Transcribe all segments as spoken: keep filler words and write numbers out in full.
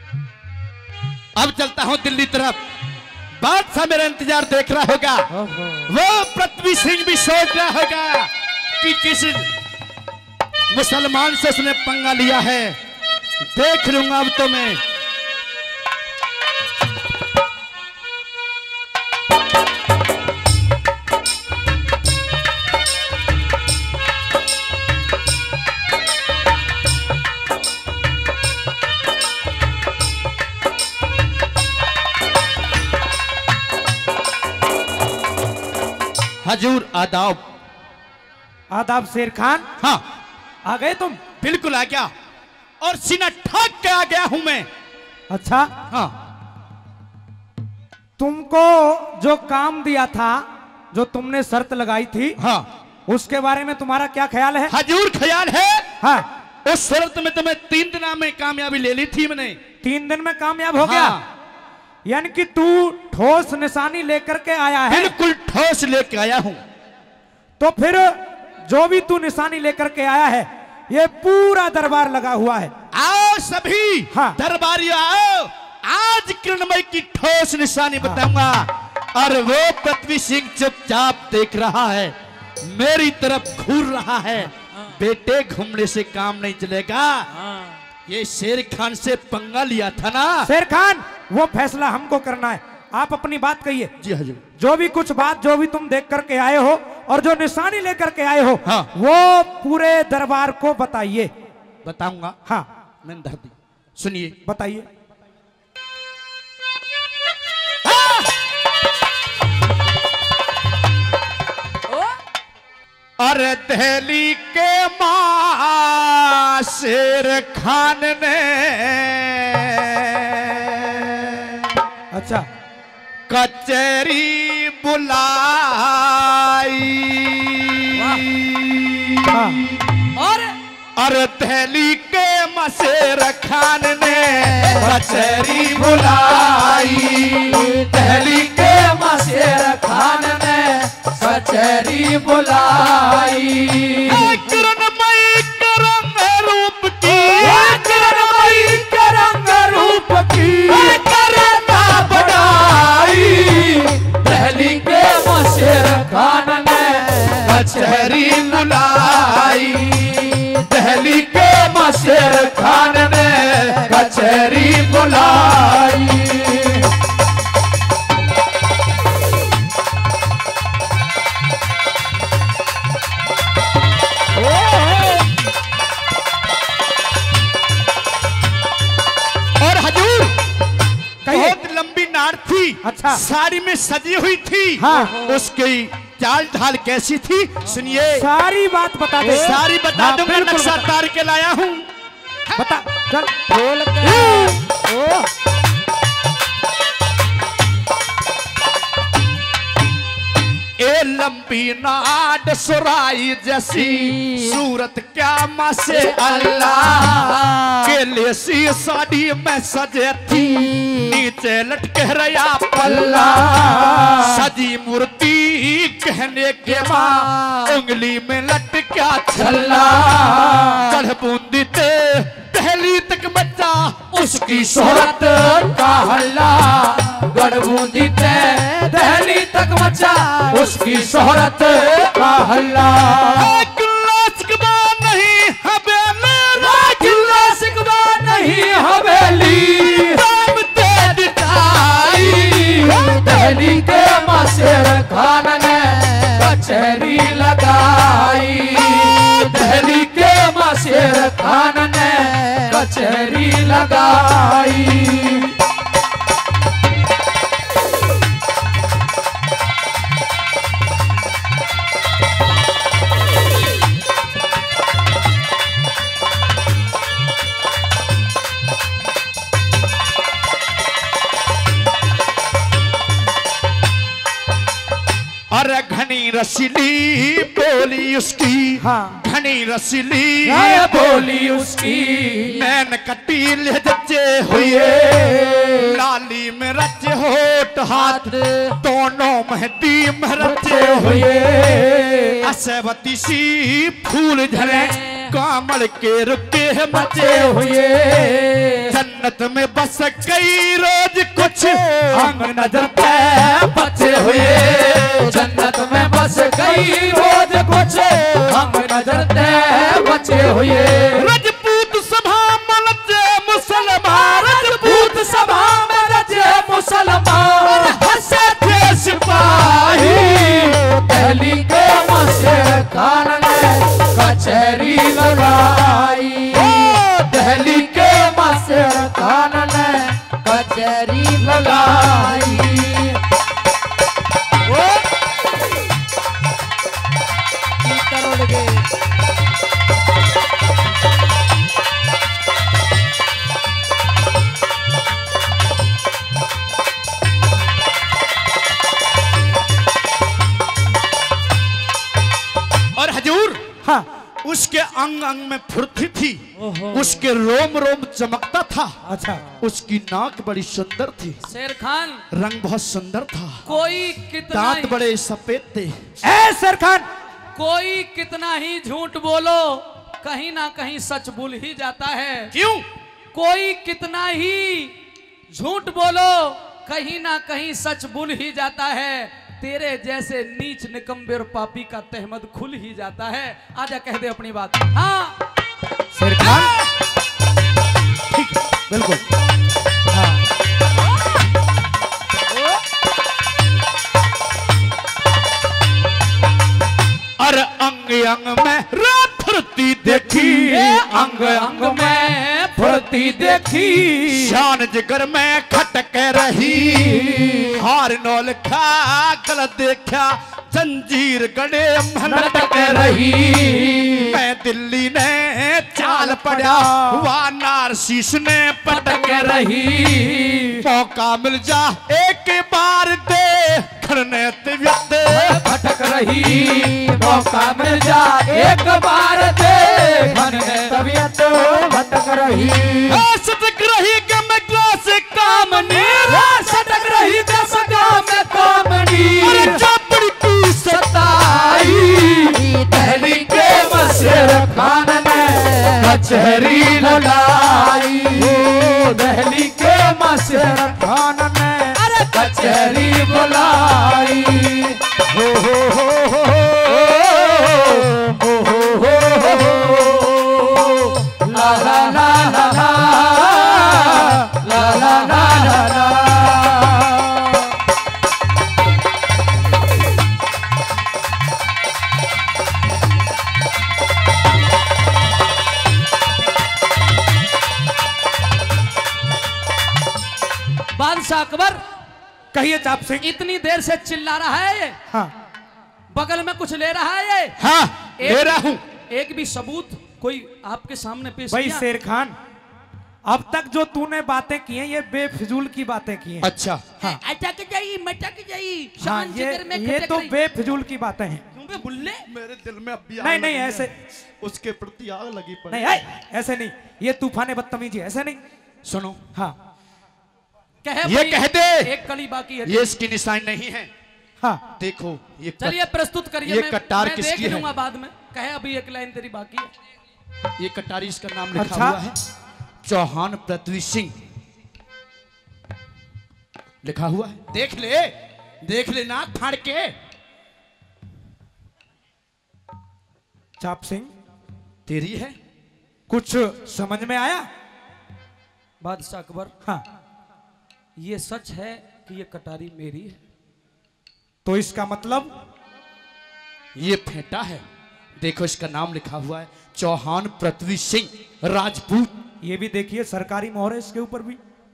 अब चलता हूं दिल्ली तरफ। बादशाह मेरा इंतजार देख रहा होगा, वो पृथ्वी सिंह भी सोच रहा होगा कि किस मुसलमान से उसने पंगा लिया है। देख लूंगा अब तो मैं। हजूर आदाब। आदाब शेर खान। हाँ आ गए तुम? बिल्कुल आ गया और सीना ठाक के आ गया हूं मैं। अच्छा हाँ। तुमको जो काम दिया था, जो तुमने शर्त लगाई थी, हाँ, उसके बारे में तुम्हारा क्या ख्याल है? हजूर ख्याल है। हाँ। उस शर्त में तो मैं तीन दिन में कामयाबी ले ली थी मैंने। तीन दिन में कामयाब हो गया? हाँ। यानी कि तू ठोस निशानी लेकर के आया है? बिल्कुल ठोस लेके आया हूं। तो फिर जो भी तू निशानी लेकर के आया है, ये पूरा दरबार लगा हुआ है। आओ सभी। हाँ। दरबारियों आओ, आज किरणमय की ठोस निशानी हाँ। बताऊंगा। और वो पृथ्वी सिंह चुपचाप देख रहा है, मेरी तरफ घूर रहा है। बेटे घूमने से काम नहीं चलेगा। ये शेर खान से पंगा लिया था ना। शेर खान, वो फैसला हमको करना है। आप अपनी बात कहिए। जी हजूर। जो भी कुछ बात जो भी तुम देख करके आए हो और जो निशानी लेकर के आए हो, हाँ। वो पूरे दरबार को बताइए। बताऊंगा। हाँ। मैंने धर दी, सुनिए। बताइए। और दिल्ली के मां शेर खान ने अच्छा कचहरी बुलाई। हाँ। और और दिल्ली के मां शेर खान ने कचहरी बुलाई। दिल्ली के मां शेर खान ने कचहरी बुलाई। किरणमयी करंग रूप की, किरणमयी करंग रूप की करना बढ़ाई। दिल्ली के मां शेर खान ने कचहरी बुलाई। दिल्ली के मां शेर खान ने कचहरी बुलाई। थी। अच्छा। साड़ी में सजी हुई थी। हाँ। उसकी चाल ढाल कैसी थी सुनिए। सारी बात बता दे। सारी बता हाँ, दूंगा, नक्शा तार के लाया हूँ। बता चल बोल। ए लंबी नाड सुराई जैसी सूरत क्या मासे अल्लाह के लेसी साड़ी में सजे थी, नीचे लटके रया पल्ला। सजी मूर्ति कहने के माँ उंगली में लटका छल्ला। चढ़ बूंदी ते पहली तक बच्चा उसकी शोहरत का हल्ला। गढ़ बूंदी ते दहली तक बच्चा उसकी शोहरत का हल्ला। किला सिकवा नहीं हवेली, किला सिकवा नहीं हवेली राम ते दिखाई। दहली के मां शेर खान ने कचहरी लगाई। दहली के मां शेर खान ने कचहरी लगाई। और घनी रसीली बोली उसकी। हाँ। घनी रसीली बोली उसकी। नैन कटील जच्चे हुए, लाली में रचे होठ हाथ दोनों मेहंदी में रचे हुए। असवती सी फूल झले कमल के रुके मचे हुए, जन्नत में बस गई रोज कुछ अंग नजर पे बचे हुए, जन्नत में बस गई रोज कुछ अंग नजर ते बचे हुए। रजपूत सभा में रचे मुसलमान, रजपूत सभा में रचे मुसलमान, हंसे थे सिपाही, दिल्ली के मशहूर खान ने कचहरी लगाई, दिल्ली के मशहूर खान ने कचहरी लगाई। और हजूर हाँ उसके अंग अंग में फुर्ती थी, उसके रोम रोम चमकता था। अच्छा, उसकी नाक बड़ी सुंदर थी, शेर खान रंग बहुत सुंदर था, कोई कितना दांत ही, बड़े सफेद थे। ए शेर खान, कोई कितना ही झूठ बोलो कहीं ना कहीं सच भूल ही जाता है। क्यों? कोई कितना ही झूठ बोलो कहीं ना कहीं सच भूल ही जाता है। तेरे जैसे नीच निकम्बे और पापी का तहमद खुल ही जाता है। आजा कह दे अपनी बात। हाँ शेर खान ठीक, बिल्कुल हाँ। और अंग अंग में फुर्ती देखी, अंग अंग में फुर्ती देखी, शान जिगर में खटक रही, हार नौल खा गलत देखा, जंजीर गड़े मनटक रही, मैं दिल्ली ने चाल पड़ा, वह नारसीस ने पटक रही, मौका मिल जा एक बार दे खड़ने तिव्यत भटक रही, मौका मिल जा एक बार दे खड़ने तबीयत भटक रही, सटक रही गम ग्लास कामनी, सटक रही दस गाम कामनी, चापड़ी की सताई, दिल्ली के मशहूर खान ने कचहरी लगाई, दिल्ली के मशहूर खान ने कचहरी बुलाई। हो हो हो हो हो हो हो ला ला ला ला ला ला ला ला ला। बादशाह अकबर कहिए चाप सिंह। इतनी देर से चिल्ला रहा है ये, हाँ बगल में कुछ ले रहा है ये। हाँ ले रहा हूं। एक भी सबूत कोई आपके सामने पेश भाई किया? शेर खान, अब तक जो तूने बातें की हैं ये बेफिजूल की बातें की हैं। अच्छा हाँ अटक जाई मटक जाई हाँ, शान ये जिगर में ये खटक तो रही। बेफिजूल की बातें हैं। क्यों बे बुल्ले? मेरे दिल में अभी नहीं नहीं ऐसे उसके प्रति आग लगी पड़ी। नहीं है, ऐसे नहीं, ये तूफाने बदतमीजी ऐसे नहीं। सुनो, हाँ कहे ये भाई, कह दे एक कली बाकी है। ये इसकी निशानी नहीं है। हाँ देखो ये कट- चलिए प्रस्तुत करिए, ये मैं, कटार मैं किसकी देख है? लूंगा बाद में। कहे अभी एक लाइन तेरी बाकी है। ये कटारी इसका नाम लिखा अच्छा। हुआ है चौहान पृथ्वी सिंह लिखा हुआ है। देख ले देख ले नाक फाड़ के। चाप सिंह तेरी है। कुछ समझ में आया? बादशाह अकबर, हाँ ये सच है कि ये कटारी मेरी है? तो इसका मतलब ये फेंटा है। देखो इसका नाम लिखा हुआ है चौहान पृथ्वी सिंह राजपूत। ये भी देखिए सरकारी मोहर है इसके ऊपर भी।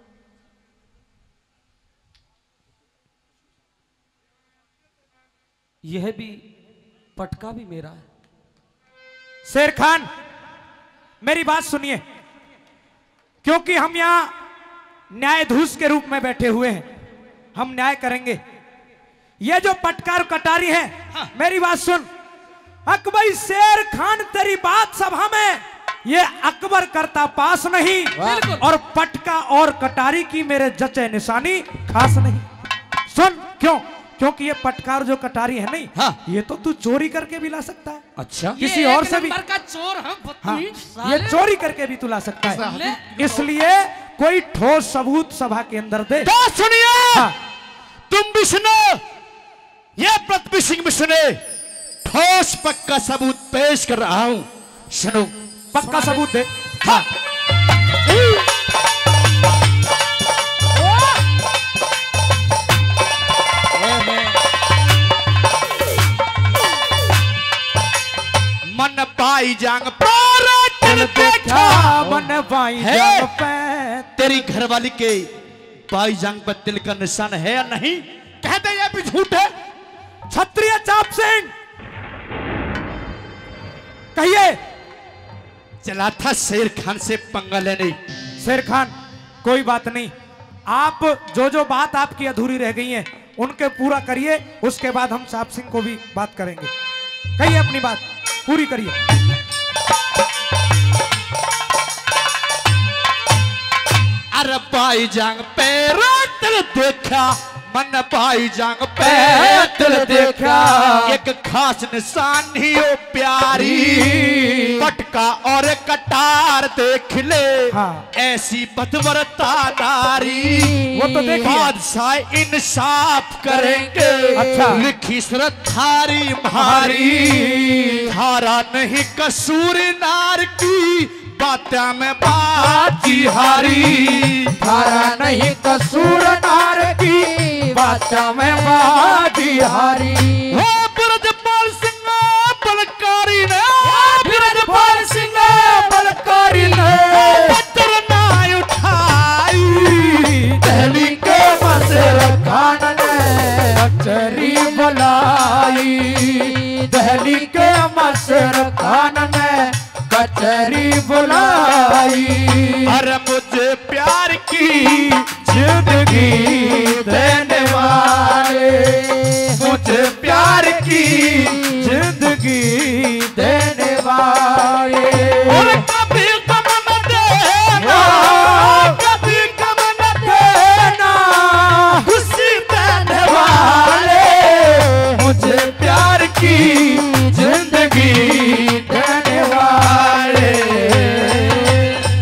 यह भी पटका भी मेरा है। शेर खान मेरी बात सुनिए, क्योंकि हम यहां न्यायाधीश के रूप में बैठे हुए हैं, हम न्याय करेंगे। ये जो पटकार कटारी है, हाँ। मेरी बात सुन अकबर, शेर खान तेरी बात सभा में ये अकबर करता पास नहीं, और पटका और कटारी की मेरे जचे निशानी खास नहीं। सुन क्यों? क्योंकि ये पटकार जो कटारी है नहीं, हाँ। ये तो तू चोरी करके भी ला सकता है। अच्छा, किसी ये और एक से भी नंबर का चोर हम हाँ, बदतमीज ये साले। चोरी करके भी तू ला सकता है। ले। इसलिए कोई ठोस सबूत सभा के अंदर दे। तो सुनिए, हाँ। तुम भी सुनो, ये पृथ्वी सिंह भी सुने, ठोस पक्का सबूत पेश कर रहा हूं, सुनो। पक्का सबूत दे। हाँ। मन पाई जांग पर दिल देखा, मन पाई है। जांग पे। तेरी घरवाली के पाई जांग पर तिल का निशान है या नहीं? कहते ये भी झूठ है। क्षत्रिय चाप सिंह, कहिए। चला था शेर खान से पंगा लेने। शेर खान, कोई बात नहीं, आप जो जो बात आपकी अधूरी रह गई है उनके पूरा करिए, उसके बाद हम चाप सिंह को भी बात करेंगे। कहिए अपनी बात पूरी करिए। अरे पाई जांग पे तिल देखा, मन पाई जांग पे तिल देखा। एक खास निशानी ओ प्यारी, पटका और कटार देख ले, हाँ। ऐसी बदवरता नारी, वो तो देखिए। बादशाह इंसाफ करेंगे। अच्छा। लिखी श्रद्धारी भारी, थारा नहीं कसूर नार की, बात्या में बाजी हारी। थारा नहीं कसूर नार की, बादशाह में बाजी हारी। वो ब्रजपाल सिंह बलकारी ने, ब्रजपाल सिंह बलकारी ने, पत्थर ना उठाई, दिल्ली के मसर खान ने कचहरी बुलाई। दिल्ली के मसर खान ने कचहरी बुलाई। अरे मुझे प्यार की जिंदगी दे